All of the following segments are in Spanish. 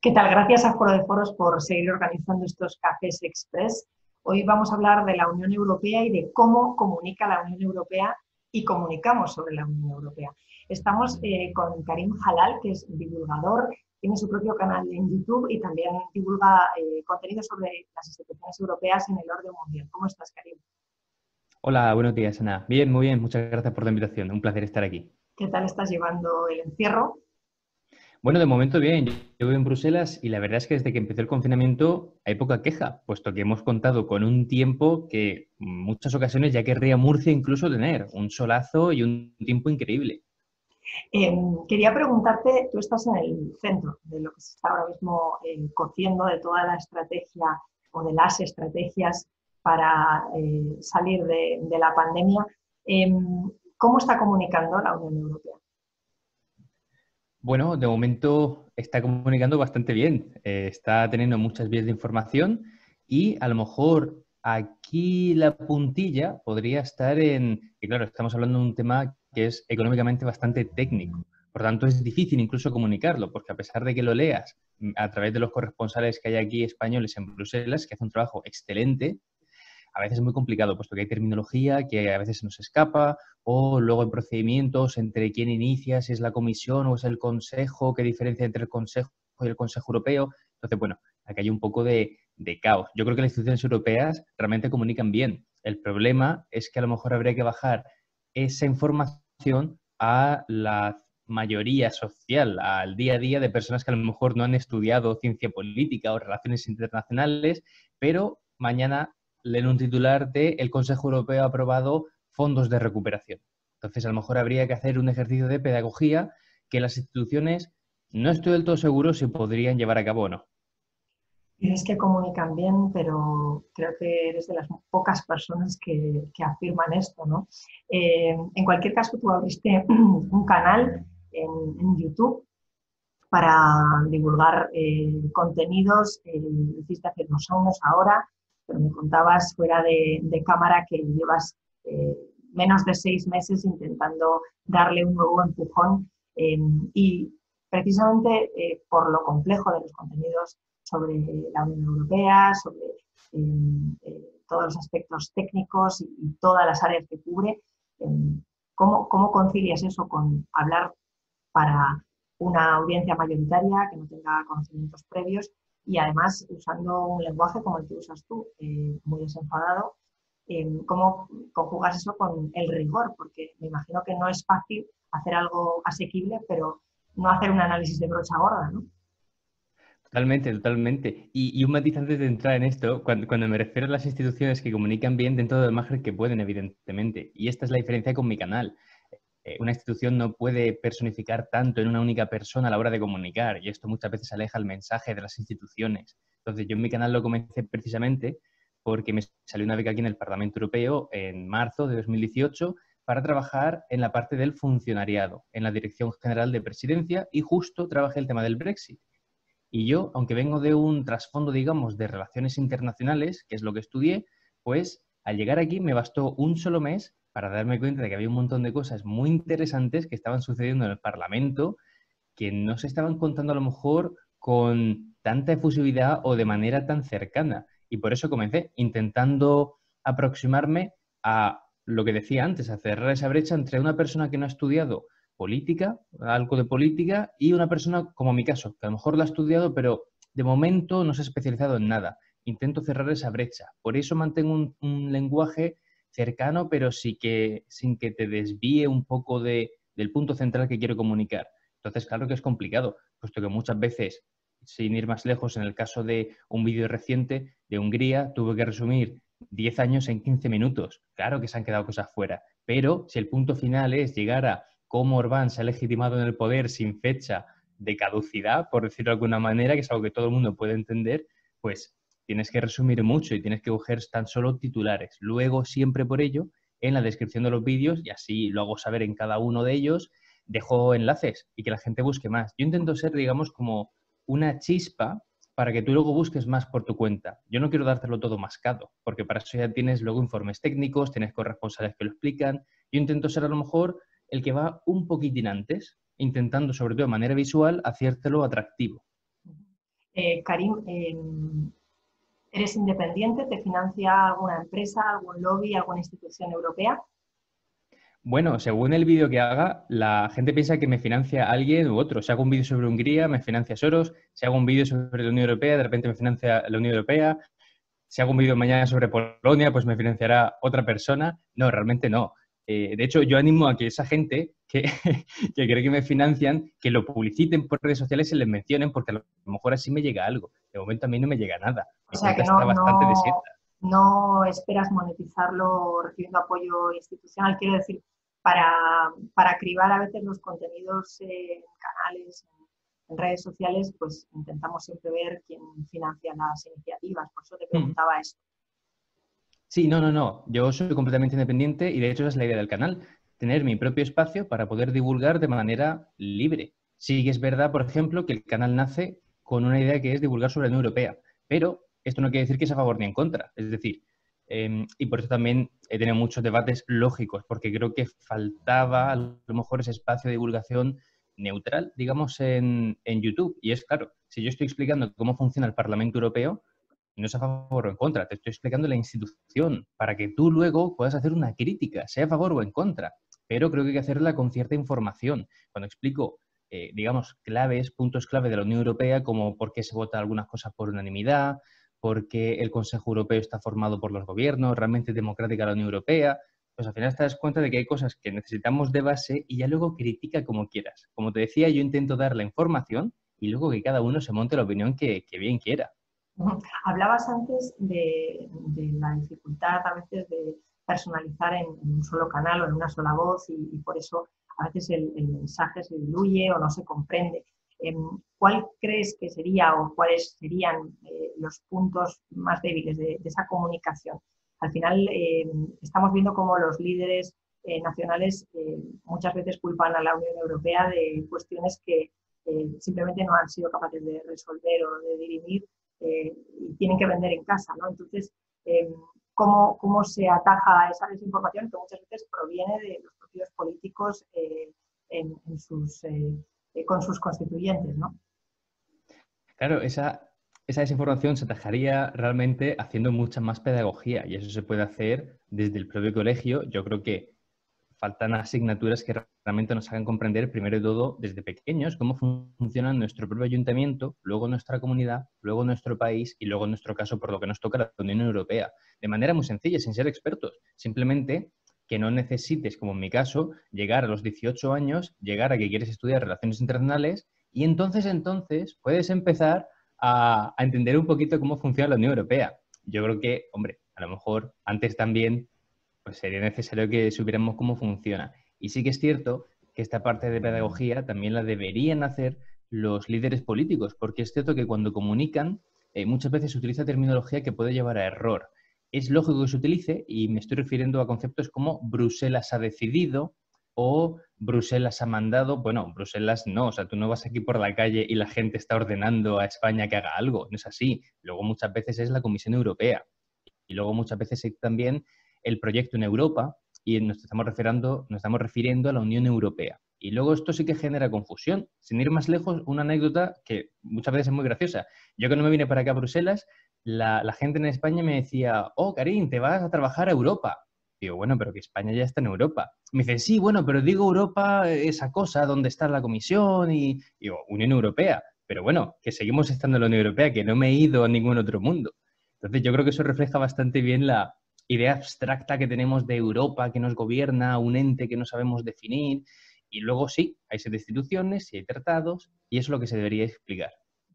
¿Qué tal? Gracias a Foro de Foros por seguir organizando estos cafés express. Hoy vamos a hablar de la Unión Europea y de cómo comunica la Unión Europea y comunicamos sobre la Unión Europea. Estamos con Karim Halal, que es divulgador, tiene su propio canal en YouTube y también divulga contenido sobre las instituciones europeas en el orden mundial. ¿Cómo estás, Karim? Hola, buenos días, Ana. Bien, muy bien. Muchas gracias por la invitación. Un placer estar aquí. ¿Qué tal estás llevando el encierro? Bueno, de momento bien. Yo vivo en Bruselas y la verdad es que desde que empezó el confinamiento hay poca queja, puesto que hemos contado con un tiempo que en muchas ocasiones ya querría Murcia incluso tener un solazo y un tiempo increíble. Quería preguntarte, tú estás en el centro de lo que se está ahora mismo cociendo, de toda la estrategia o de las estrategias para salir de la pandemia. ¿Cómo está comunicando la Unión Europea? Bueno, de momento está comunicando bastante bien. Está teniendo muchas vías de información y a lo mejor aquí la puntilla podría estar en que, claro, estamos hablando de un tema que es económicamente bastante técnico. Por tanto, es difícil incluso comunicarlo, porque a pesar de que lo leas a través de los corresponsales que hay aquí españoles en Bruselas, que hacen un trabajo excelente, a veces es muy complicado, puesto que hay terminología que a veces se nos escapa, o luego hay procedimientos entre quién inicia, si es la Comisión o es el Consejo, qué diferencia entre el Consejo y el Consejo Europeo. Entonces, bueno, aquí hay un poco de caos. Yo creo que las instituciones europeas realmente comunican bien. El problema es que a lo mejor habría que bajar esa información a la mayoría social, al día a día de personas que a lo mejor no han estudiado ciencia política o relaciones internacionales, pero mañana leen un titular de el Consejo Europeo ha aprobado fondos de recuperación. Entonces, a lo mejor habría que hacer un ejercicio de pedagogía que las instituciones no estoy del todo seguro si podrían llevar a cabo o no. Dices que comunican bien, pero creo que eres de las pocas personas que afirman esto, ¿no? En cualquier caso, tú abriste un canal en YouTube para divulgar contenidos. Lo hiciste hace 2 años ahora, pero me contabas fuera de cámara que llevas menos de 6 meses intentando darle un nuevo empujón y precisamente por lo complejo de los contenidos sobre la Unión Europea, sobre todos los aspectos técnicos y todas las áreas que cubre. eh, ¿Cómo concilias eso con hablar para una audiencia mayoritaria que no tenga conocimientos previos y además usando un lenguaje como el que usas tú, muy desenfadado? ¿Cómo conjugas eso con el rigor? Porque me imagino que no es fácil hacer algo asequible, pero no hacer un análisis de brocha gorda, ¿no? Totalmente, totalmente. Y un matiz antes de entrar en esto, cuando me refiero a las instituciones que comunican bien dentro del margen que pueden, evidentemente. Y esta es la diferencia con mi canal. Una institución no puede personificar tanto en una única persona a la hora de comunicar, y esto muchas veces aleja el mensaje de las instituciones. Entonces, yo en mi canal lo comencé precisamente porque me salió una beca aquí en el Parlamento Europeo en marzo de 2018 para trabajar en la parte del funcionariado, en la Dirección General de Presidencia, y justo trabajé el tema del Brexit. Y yo, aunque vengo de un trasfondo, digamos, de relaciones internacionales, que es lo que estudié, pues al llegar aquí me bastó un solo mes para darme cuenta de que había un montón de cosas muy interesantes que estaban sucediendo en el Parlamento que no se estaban contando a lo mejor con tanta efusividad o de manera tan cercana. Y por eso comencé intentando aproximarme a lo que decía antes, a cerrar esa brecha entre una persona que no ha estudiado política, algo de política, y una persona como mi caso, que a lo mejor la ha estudiado, pero de momento no se ha especializado en nada. Intento cerrar esa brecha. Por eso mantengo un lenguaje cercano, pero sí que, sin que te desvíe un poco del punto central que quiero comunicar. Entonces, claro que es complicado, puesto que muchas veces, sin ir más lejos, en el caso de un vídeo reciente de Hungría, tuve que resumir 10 años en 15 minutos. Claro que se han quedado cosas fuera, pero si el punto final es llegar a cómo Orbán se ha legitimado en el poder sin fecha de caducidad, por decirlo de alguna manera, que es algo que todo el mundo puede entender, pues tienes que resumir mucho y tienes que coger tan solo titulares. Luego, siempre por ello, en la descripción de los vídeos, y así lo hago saber en cada uno de ellos, dejo enlaces y que la gente busque más. Yo intento ser, digamos, como una chispa para que tú luego busques más por tu cuenta. Yo no quiero dártelo todo mascado, porque para eso ya tienes luego informes técnicos, tienes corresponsales que lo explican. Yo intento ser a lo mejor el que va un poquitín antes, intentando, sobre todo de manera visual, hacértelo atractivo. Karim, ¿eres independiente? ¿Te financia alguna empresa, algún lobby, alguna institución europea? Bueno, según el vídeo que haga, la gente piensa que me financia alguien u otro. Si hago un vídeo sobre Hungría, me financia Soros. Si hago un vídeo sobre la Unión Europea, de repente me financia la Unión Europea. Si hago un vídeo mañana sobre Polonia, pues me financiará otra persona. No, realmente no. De hecho, yo animo a que esa gente que, que cree que me financian, que lo publiciten por redes sociales y les mencionen, porque a lo mejor así me llega algo. De momento a mí no me llega nada. O Mi sea cuenta que está bastante desierta. no esperas monetizarlo recibiendo apoyo institucional. Quiero decir, para cribar a veces los contenidos en canales, en redes sociales, pues intentamos siempre ver quién financia las iniciativas. Por eso te Mm. preguntaba esto. Sí, no, no, no. Yo soy completamente independiente y de hecho esa es la idea del canal, tener mi propio espacio para poder divulgar de manera libre. Sí que es verdad, por ejemplo, que el canal nace con una idea que es divulgar sobre la Unión Europea, pero esto no quiere decir que sea a favor ni en contra. Es decir, y por eso también he tenido muchos debates lógicos, porque creo que faltaba a lo mejor ese espacio de divulgación neutral, digamos, en YouTube. Y es claro, si yo estoy explicando cómo funciona el Parlamento Europeo, no es a favor o en contra, te estoy explicando la institución para que tú luego puedas hacer una crítica, sea a favor o en contra. Pero creo que hay que hacerla con cierta información. Cuando explico, digamos, claves, puntos clave de la Unión Europea, como por qué se vota algunas cosas por unanimidad, por qué el Consejo Europeo está formado por los gobiernos, realmente es democrática la Unión Europea, pues al final te das cuenta de que hay cosas que necesitamos de base y ya luego critica como quieras. Como te decía, yo intento dar la información y luego que cada uno se monte la opinión que bien quiera. Hablabas antes de la dificultad a veces de personalizar en un solo canal o en una sola voz y por eso a veces el mensaje se diluye o no se comprende. ¿Cuál crees que sería o cuáles serían los puntos más débiles de esa comunicación? Al final estamos viendo cómo los líderes nacionales muchas veces culpan a la Unión Europea de cuestiones que simplemente no han sido capaces de resolver o de dirimir y tienen que vender en casa, ¿no? Entonces, ¿cómo se ataja esa desinformación que muchas veces proviene de los propios políticos con sus constituyentes, ¿no? Claro, esa desinformación se atajaría realmente haciendo mucha más pedagogía y eso se puede hacer desde el propio colegio. Yo creo que faltan asignaturas que realmente nos hagan comprender, primero de todo, desde pequeños, cómo funciona nuestro propio ayuntamiento, luego nuestra comunidad, luego nuestro país y luego en nuestro caso, por lo que nos toca, la Unión Europea. De manera muy sencilla, sin ser expertos. Simplemente que no necesites, como en mi caso, llegar a los 18 años, llegar a que quieres estudiar relaciones internacionales y entonces puedes empezar a entender un poquito cómo funciona la Unión Europea. Yo creo que, hombre, a lo mejor antes también pues sería necesario que supiéramos cómo funciona. Y sí que es cierto que esta parte de pedagogía también la deberían hacer los líderes políticos, porque es cierto que cuando comunican muchas veces se utiliza terminología que puede llevar a error. Es lógico que se utilice y me estoy refiriendo a conceptos como Bruselas ha decidido o Bruselas ha mandado. Bueno, Bruselas no, o sea, tú no vas aquí por la calle y la gente está ordenando a España que haga algo, no es así. Luego muchas veces es la Comisión Europea y luego muchas veces es también el proyecto en Europa y nos estamos refiriendo a la Unión Europea. Y luego esto sí que genera confusión. Sin ir más lejos, una anécdota que muchas veces es muy graciosa. Yo cuando me vine para acá a Bruselas, la gente en España me decía, oh, Karim, te vas a trabajar a Europa. Digo, bueno, pero que España ya está en Europa. Me dicen, sí, bueno, pero digo Europa, esa cosa donde está la Comisión y digo, Unión Europea. Pero bueno, que seguimos estando en la Unión Europea, que no me he ido a ningún otro mundo. Entonces yo creo que eso refleja bastante bien la idea abstracta que tenemos de Europa que nos gobierna, un ente que no sabemos definir. Y luego sí, hay 7 instituciones, sí hay tratados, y eso es lo que se debería explicar.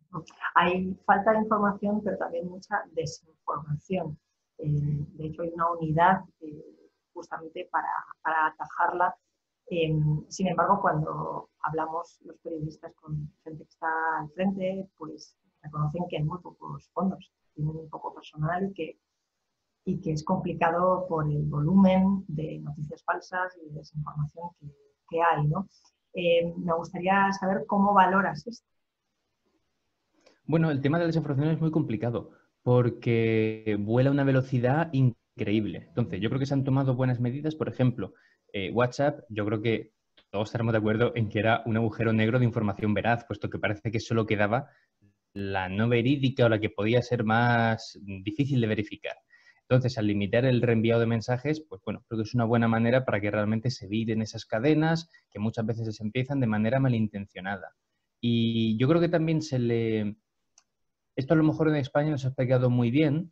Hay falta de información, pero también mucha desinformación. De hecho, hay una unidad justamente para atajarla. Sin embargo, cuando hablamos los periodistas con gente que está al frente, pues reconocen que hay muy pocos fondos, tienen muy poco personal y que es complicado por el volumen de noticias falsas y de desinformación que hay, ¿no? Me gustaría saber cómo valoras esto. Bueno, el tema de la desinformación es muy complicado porque vuela a una velocidad increíble. Entonces, yo creo que se han tomado buenas medidas. Por ejemplo, WhatsApp, yo creo que todos estaremos de acuerdo en que era un agujero negro de información veraz, puesto que parece que solo quedaba la no verídica o la que podía ser más difícil de verificar. Entonces, al limitar el reenviado de mensajes, pues bueno, creo que es una buena manera para que realmente se eviten esas cadenas que muchas veces se empiezan de manera malintencionada. Y yo creo que también esto a lo mejor en España nos ha pegado muy bien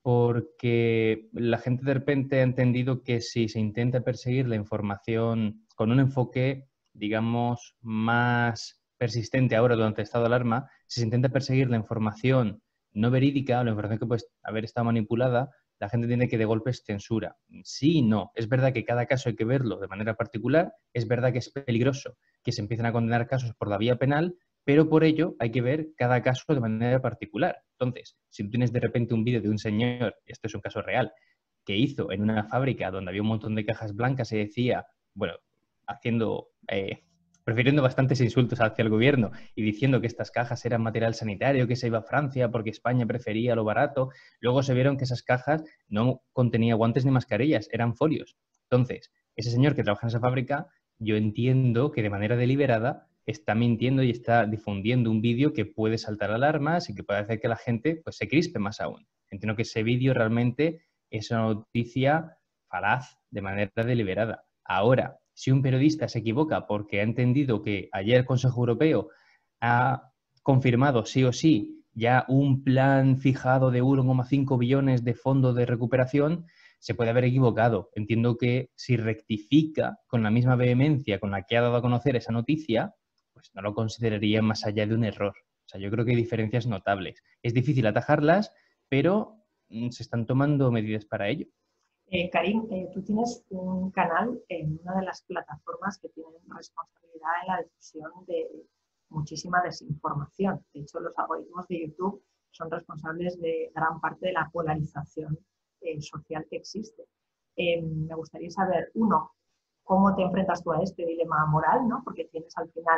porque la gente de repente ha entendido que si se intenta perseguir la información con un enfoque, digamos, más persistente ahora durante el estado de alarma, si se intenta perseguir la información no verídica, la información que puede haber estado manipulada, la gente tiene que de golpes censura. Sí y no. Es verdad que cada caso hay que verlo de manera particular, es verdad que es peligroso que se empiecen a condenar casos por la vía penal, pero por ello hay que ver cada caso de manera particular. Entonces, si tú tienes de repente un vídeo de un señor, y esto es un caso real, que hizo en una fábrica donde había un montón de cajas blancas y decía, bueno, haciendo, prefiriendo bastantes insultos hacia el gobierno y diciendo que estas cajas eran material sanitario, que se iba a Francia porque España prefería lo barato, luego se vieron que esas cajas no contenían guantes ni mascarillas, eran folios. Entonces, ese señor que trabaja en esa fábrica, yo entiendo que de manera deliberada está mintiendo y está difundiendo un vídeo que puede saltar alarmas y que puede hacer que la gente pues, se crispe más aún. Entiendo que ese vídeo realmente es una noticia falaz de manera deliberada. Ahora, si un periodista se equivoca porque ha entendido que ayer el Consejo Europeo ha confirmado sí o sí ya un plan fijado de 1,5 billones de fondo de recuperación, se puede haber equivocado. Entiendo que si rectifica con la misma vehemencia con la que ha dado a conocer esa noticia, pues no lo consideraría más allá de un error. O sea, yo creo que hay diferencias notables. Es difícil atajarlas, pero se están tomando medidas para ello. Karim, tú tienes un canal en una de las plataformas que tienen responsabilidad en la difusión de muchísima desinformación. De hecho, los algoritmos de YouTube son responsables de gran parte de la polarización social que existe. Me gustaría saber, uno, cómo te enfrentas tú a este dilema moral, ¿no? Porque tienes al final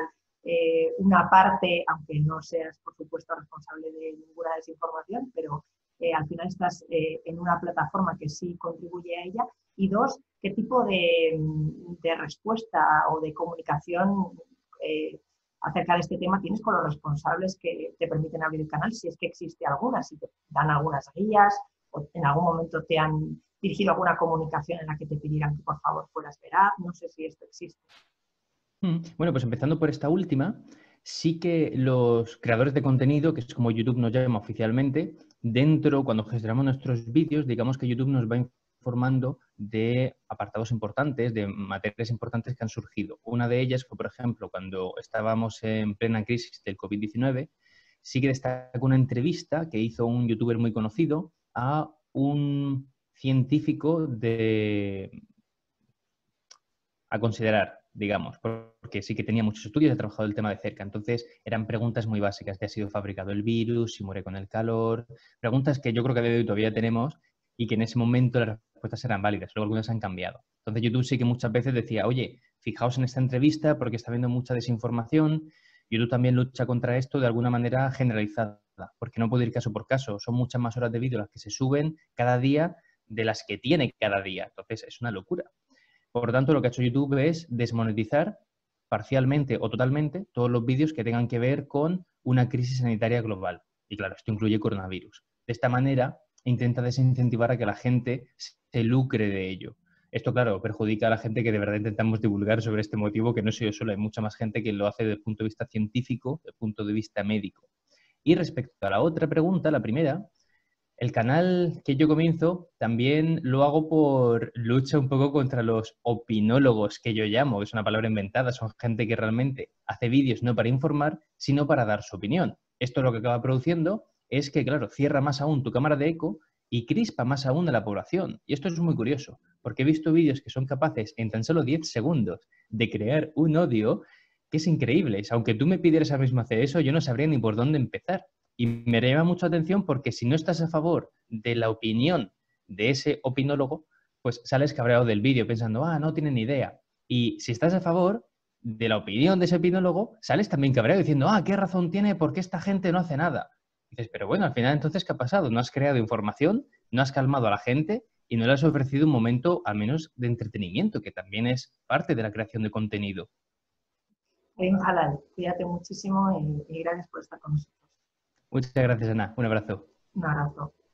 una parte, aunque no seas, por supuesto, responsable de ninguna desinformación, pero al final estás en una plataforma que sí contribuye a ella. Y dos, ¿qué tipo de respuesta o de comunicación acerca de este tema tienes con los responsables que te permiten abrir el canal? Si es que existe alguna, si te dan algunas guías o en algún momento te han dirigido alguna comunicación en la que te pidieran que por favor fueras veraz. No sé si esto existe. Bueno, pues empezando por esta última, sí que los creadores de contenido, que es como YouTube nos llama oficialmente, dentro, cuando gestionamos nuestros vídeos, digamos que YouTube nos va informando de apartados importantes, de materias importantes que han surgido. Una de ellas fue, por ejemplo, cuando estábamos en plena crisis del COVID-19, sí que destaca una entrevista que hizo un youtuber muy conocido a un científico a considerar, digamos, porque sí que tenía muchos estudios, he trabajado el tema de cerca. Entonces, eran preguntas muy básicas de ha sido fabricado el virus, si muere con el calor, preguntas que yo creo que a día de hoy todavía tenemos y que en ese momento las respuestas eran válidas, luego algunas han cambiado. Entonces, YouTube sí que muchas veces decía, oye, fijaos en esta entrevista porque está habiendo mucha desinformación. YouTube también lucha contra esto de alguna manera generalizada, porque no puede ir caso por caso. Son muchas más horas de vídeo las que se suben cada día de las que tiene cada día. Entonces, es una locura. Por tanto, lo que ha hecho YouTube es desmonetizar parcialmente o totalmente todos los vídeos que tengan que ver con una crisis sanitaria global. Y claro, esto incluye coronavirus. De esta manera, intenta desincentivar a que la gente se lucre de ello. Esto, claro, perjudica a la gente que de verdad intentamos divulgar sobre este motivo, que no soy yo solo, hay mucha más gente que lo hace desde el punto de vista científico, desde el punto de vista médico. Y respecto a la otra pregunta, la primera, el canal que yo comienzo también lo hago por lucha un poco contra los opinólogos, que yo llamo, que es una palabra inventada, son gente que realmente hace vídeos no para informar, sino para dar su opinión. Esto lo que acaba produciendo es que, claro, cierra más aún tu cámara de eco y crispa más aún a la población. Y esto es muy curioso, porque he visto vídeos que son capaces en tan solo 10 segundos de crear un odio que es increíble. Aunque tú me pidieras ahora mismo hacer eso, yo no sabría ni por dónde empezar. Y me llama mucho la atención porque si no estás a favor de la opinión de ese opinólogo, pues sales cabreado del vídeo pensando, no tienen ni idea. Y si estás a favor de la opinión de ese opinólogo, sales también cabreado diciendo, ¿qué razón tiene? ¿Por qué esta gente no hace nada? Y dices, pero bueno, al final entonces, ¿qué ha pasado? No has creado información, no has calmado a la gente y no le has ofrecido un momento al menos de entretenimiento, que también es parte de la creación de contenido. Karim Halal, cuídate muchísimo y gracias por estar con nosotros. Muchas gracias, Ana. Un abrazo. Un abrazo.